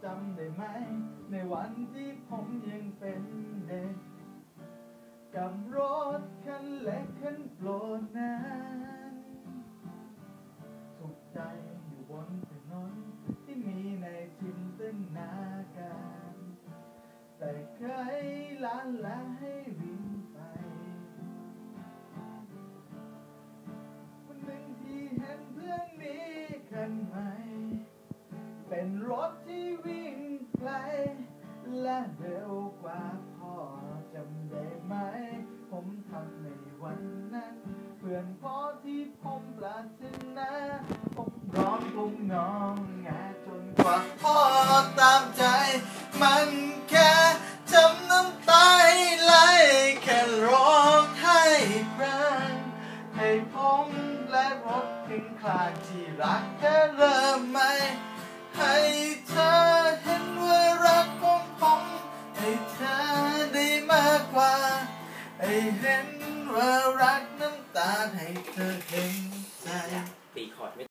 จำได้ไหมในวันที่ผมยังเป็นเด็กกับรถคันเล็กคันโปรดนั้นถูกใจอยู่บนถนนที่มีในจินตนาการแต่เคยล้านละให้วิ่งไปวันหนึ่งที่เห็นเพื่อนมีคันใหม่เป็นรถที่วิ่งไกลและเร็วกว่าพ่อจำได้ไหมผมทำในวันนั้นเพื่อนพ่อที่ผมปรารถนาผมร้องกลุ่มงองแงจนกว่าพ่อตามใจมันแค่จำน้ำตาไหลแค่ร้องไห้ครั้งให้ผมและรถถึงคลางที่รักแค่เริ่มใหม่ให้เธอเห็นว่ารักของผมให้เธอได้มากกว่าให้เห็นว่ารักน้ำตาให้เธอ